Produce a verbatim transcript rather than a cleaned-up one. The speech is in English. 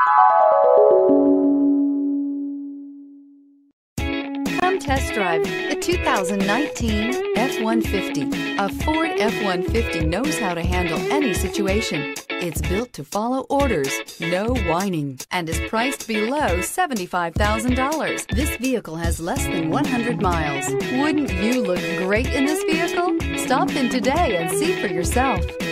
Come test drive the two thousand nineteen F one fifty. A Ford F one fifty knows how to handle any situation. It's built to follow orders, no whining, and is priced below seventy-five thousand dollars. This vehicle has less than one hundred miles. Wouldn't you look great in this vehicle? Stop in today and see for yourself.